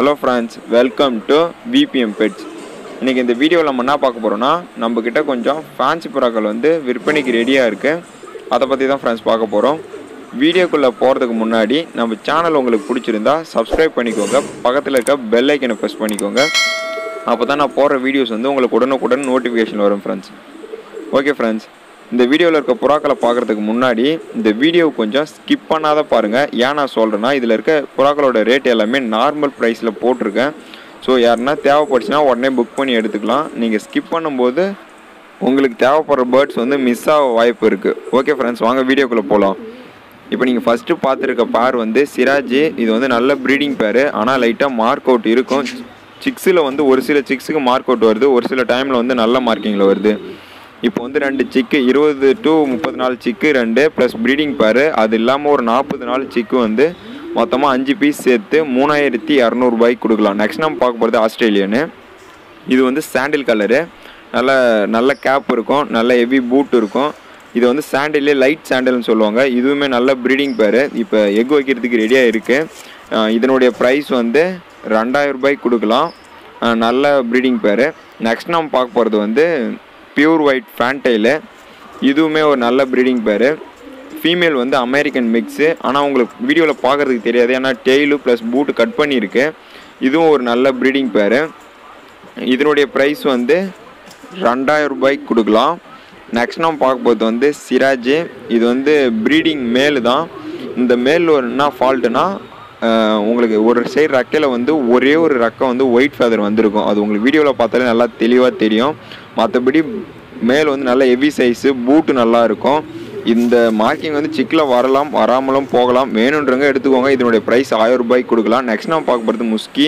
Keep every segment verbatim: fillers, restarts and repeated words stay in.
Hello friends, welcome to V P M Pets. இன்னைக்கு இந்த வீடியோல நம்ம என்ன பார்க்க போறோம்னா நம்ம கிட்ட கொஞ்சம் ஃபேன்சி புறாக்கள் வந்து விற்பனைக்கு ரெடியா இருக்கு. அத பத்தி தான் फ्रेंड्स பார்க்க போறோம். வீடியோக்குள்ள போறதுக்கு முன்னாடி நம்ம சேனல் உங்களுக்கு பிடிச்சிருந்தா Subscribe பண்ணிக்கோங்க. பக்கத்துல இருக்க பெல் ஐகானை பிரஸ் பண்ணிக்கோங்க. அப்பதான் நான் போற வீடியோஸ் வந்து உங்களுக்கு உடனுக்குடன் நோட்டிஃபிகேஷன் வரும் फ्रेंड्स. Okay friends. இந்த வீடியோல இருக்க புறாக்களை பார்க்கிறதுக்கு முன்னாடி இந்த வீடியோ கொஞ்சம் ஸ்கிப் பண்ணாத பாருங்க. ஏன் நான் சொல்றேன்னா இதுல இருக்க புறாக்களோட ரேட் எல்லாமே நார்மல் பிரைஸ்ல போட்டுருக்கேன். ஸோ யாருன்னா தேவைப்படுச்சுன்னா உடனே புக் பண்ணி எடுத்துக்கலாம். நீங்கள் ஸ்கிப் பண்ணும்போது உங்களுக்கு தேவைப்படுற பேர்ட்ஸ் வந்து மிஸ் ஆக வாய்ப்பு இருக்குது. ஓகே ஃப்ரெண்ட்ஸ், வாங்க வீடியோக்குள்ளே போகலாம். இப்போ நீங்கள் ஃபஸ்ட்டு பார்த்துருக்க பேர் வந்து சிராஜி. இது வந்து நல்ல ப்ரீடிங் பேர். ஆனால் லைட்டாக மார்க் அவுட் இருக்கும். சிக்ஸில் வந்து ஒரு சில சிக்ஸுக்கு மார்க் அவுட் வருது, ஒரு சில டைமில் வந்து நல்ல மார்க்கிங்கில் வருது. இப்போ வந்து ரெண்டு சிக்கு இருபது டு முப்பது நாலு சிக்கு ரெண்டு ப்ளஸ் ப்ரீடிங் பேர். அது இல்லாமல் ஒரு நாற்பது நாலு சிக்கு வந்து மொத்தமாக அஞ்சு பீஸ் சேர்த்து மூணாயிரத்தி இரநூறுபாய்க்கு கொடுக்கலாம். நெக்ஸ்ட் நம்ம பார்க்க போகிறது ஆஸ்திரேலியனு. இது வந்து சாண்டில் கலரு. நல்ல நல்ல கேப் இருக்கும், நல்ல ஹெவி பூட் இருக்கும். இது வந்து சாண்டிலே லைட் சாண்டில்னு சொல்லுவாங்க. இதுவுமே நல்ல ப்ரீடிங் பேர். இப்போ எக் வைக்கிறதுக்கு ரெடியாக இருக்குது. இதனுடைய ப்ரைஸ் வந்து ரெண்டாயிரம் ரூபாய்க்கு கொடுக்கலாம். நல்ல ப்ரீடிங் பேர். நெக்ஸ்ட் நம்ம பார்க்க போகிறது வந்து பியூர் ஒயிட் ஃபேன்டைலு. இதுவுமே ஒரு நல்ல ப்ரீடிங் பேர். ஃபீமேல் வந்து அமெரிக்கன் மிக்ஸு. ஆனால் உங்களுக்கு வீடியோவில் பார்க்குறதுக்கு தெரியாது, ஏன்னா டெய்லு ப்ளஸ் பூட்டு கட் பண்ணியிருக்கு. இதுவும் ஒரு நல்ல ப்ரீடிங் பேர். இதனுடைய ப்ரைஸ் வந்து ரெண்டாயிரம் ரூபாய்க்கு கொடுக்கலாம். நெக்ஸ்ட் நம்ம பார்க்க போகிறது வந்து சிராஜ். இது வந்து ப்ரீடிங் மேலு தான். இந்த மேல் ஒரு என்ன ஃபால்ட்டுனா உங்களுக்கு ஒரு சைடு ரெக்கையில் வந்து ஒரே ஒரு ரெக்கை வந்து ஒயிட் ஃபெதர் வந்திருக்கும். அது உங்களுக்கு வீடியோவில் பார்த்தாலே நல்லா தெளிவாக தெரியும். மற்றபடி மேல் வந்து நல்ல ஹெவி சைஸு, பூட்டு நல்லா இருக்கும். இந்த மார்க்கிங் வந்து சிக்கில் வரலாம், வராமலும் போகலாம். வேணுன்றவங்க எடுத்துக்கோங்க. இதனுடைய ப்ரைஸ் ஆயிரம் ரூபாய்க்கு கொடுக்கலாம். நெக்ஸ்ட் நம்ம பார்க்க போகிறது முஸ்கி,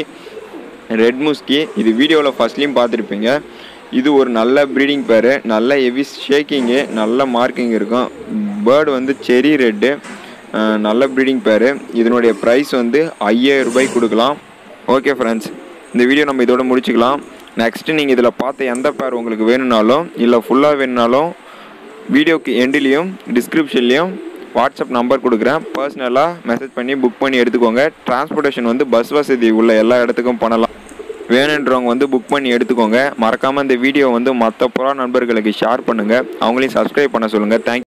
ரெட் முஸ்கி. இது வீடியோவில் ஃபஸ்ட்லேயும் பார்த்துருப்பீங்க. இது ஒரு நல்ல ப்ரீடிங் பேர். நல்ல ஹெவி ஷேக்கிங்கு, நல்ல மார்க்கிங் இருக்கும். பேர்டு வந்து செரி ரெட்டு. நல்ல ப்ரீடிங் பேர். இதனுடைய ப்ரைஸ் வந்து ஐயாயிரம் ரூபாய்க்கு கொடுக்கலாம். ஓகே ஃப்ரெண்ட்ஸ், இந்த வீடியோ நம்ம இதோட முடிச்சுக்கலாம். நெக்ஸ்ட்டு நீங்கள் இதில் பார்த்த எந்த பேர் உங்களுக்கு வேணும்னாலும் இல்லை ஃபுல்லாக வேணுனாலும் வீடியோக்கு எண்ட்லேயும் டிஸ்கிரிப்ஷன்லேயும் வாட்ஸ்அப் நம்பர் கொடுக்குறேன். பர்சனலாக மெசேஜ் பண்ணி புக் பண்ணி எடுத்துக்கோங்க. டிரான்ஸ்போர்ட்டேஷன் வந்து பஸ் வசதி உள்ள எல்லா இடத்துக்கும் பண்ணலாம். வேணுன்றவங்க வந்து புக் பண்ணி எடுத்துக்கோங்க. மறக்காமல் இந்த வீடியோ வந்து மற்ற புறா நண்பர்களுக்கு ஷேர் பண்ணுங்கள். அவங்களையும் சப்ஸ்கிரைப் பண்ண சொல்லுங்கள். தேங்க்யூ.